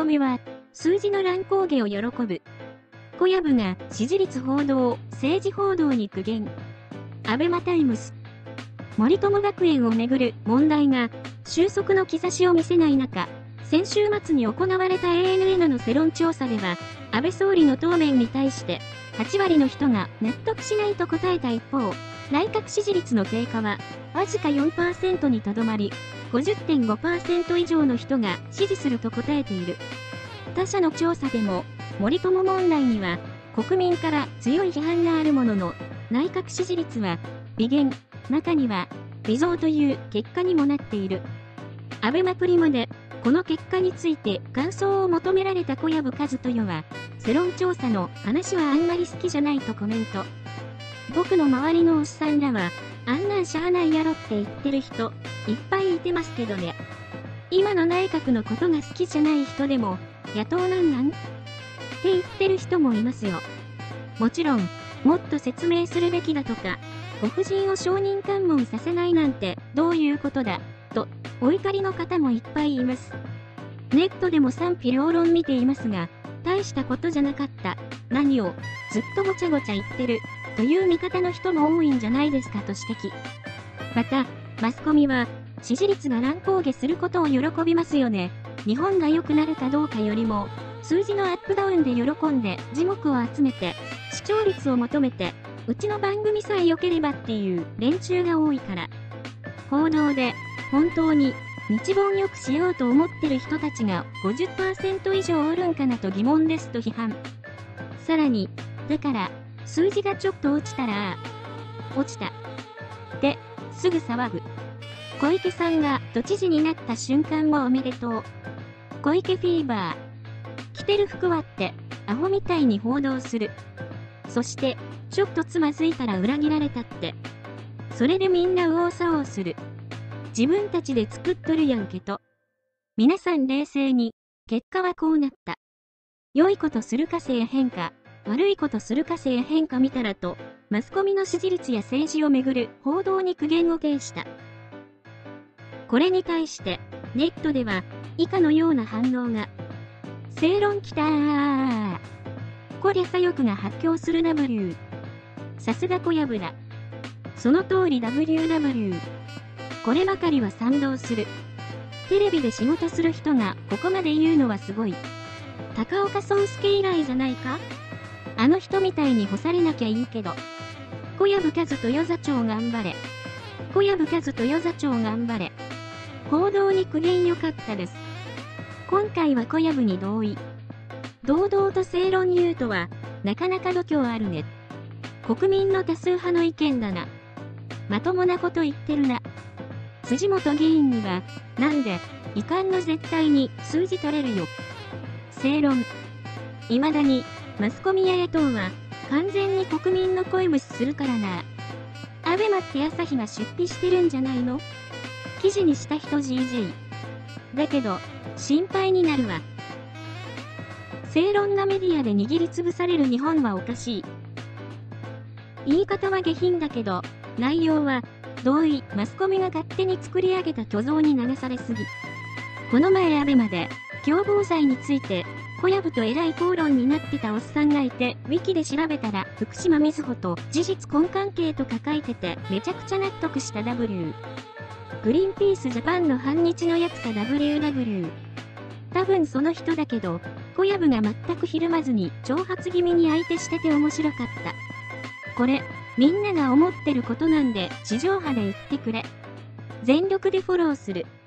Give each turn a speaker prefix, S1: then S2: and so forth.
S1: コミは、数字の乱高下を喜ぶ。小籔が支持率報道、政治報道に苦言。アベマタイムス。森友学園をめぐる問題が収束の兆しを見せない中、先週末に行われた ANN の世論調査では、安倍総理の答弁に対して8割の人が納得しないと答えた一方、内閣支持率の低下はわずか 4% にとどまり、50.5% 以上の人が支持すると答えている。他社の調査でも、森友問題には国民から強い批判があるものの、内閣支持率は微減、中には微増という結果にもなっている。アベマプリマでこの結果について感想を求められた小籔千豊は、世論調査の話はあんまり好きじゃないとコメント。僕の周りのおっさんらは、あんなんしゃあないやろって言ってる人、いっぱいいてますけどね。今の内閣のことが好きじゃない人でも、野党なんって言ってる人もいますよ。もちろん、もっと説明するべきだとか、ご婦人を証人喚問させないなんてどういうことだ、と、お怒りの方もいっぱいいます。ネットでも賛否両論見ていますが、大したことじゃなかった、何を、ずっとごちゃごちゃ言ってる、という見方の人も多いんじゃないですかと指摘。また、マスコミは、支持率が乱高下することを喜びますよね。日本が良くなるかどうかよりも、数字のアップダウンで喜んで、耳目を集めて、視聴率を求めて、うちの番組さえ良ければっていう連中が多いから。報道で、本当に、日本良くしようと思ってる人たちが 50% 以上おるんかなと疑問ですと批判。さらに、だから、数字がちょっと落ちたら、落ちた。で、すぐ騒ぐ。小池さんが都知事になった瞬間もおめでとう。小池フィーバー。着てる服はって、アホみたいに報道する。そして、ちょっとつまずいたら裏切られたって。それでみんな右往左往する。自分たちで作っとるやんけと。皆さん冷静に、結果はこうなった。良いことするかせえへんか、悪いことするかせえへんか見たらと、マスコミの支持率や政治をめぐる報道に苦言を呈した。これに対して、ネットでは、以下のような反応が。正論きたー。こりゃ左翼が発狂する W。さすが小籔だ。その通り WW。こればかりは賛同する。テレビで仕事する人がここまで言うのはすごい。高岡壮介以来じゃないか？あの人みたいに干されなきゃいいけど。小籔千豊座長頑張れ。小籔千豊座長頑張れ。報道に苦言良かったです。今回は小籔に同意。堂々と正論言うとは、なかなか度胸あるね。国民の多数派の意見だな。まともなこと言ってるな。辻元議員には、なんで、いかんの絶対に数字取れるよ。正論。未だに、マスコミや野党は、完全に国民の声無視するからな。アベマって朝日が出費してるんじゃないの？記事にした人 GG。だけど、心配になるわ。正論なメディアで握りつぶされる日本はおかしい。言い方は下品だけど、内容は、同意、マスコミが勝手に作り上げた虚像に流されすぎ。この前アベマで、共謀罪について、小籔とえらい口論になってたおっさんがいて、ウィキで調べたら、福島みずほと事実婚関係とか書いてて、めちゃくちゃ納得した W。グリーンピースジャパンの反日のやつか WW。多分その人だけど、小籔が全くひるまずに挑発気味に相手してて面白かった。これ、みんなが思ってることなんで地上波で言ってくれ。全力でフォローする。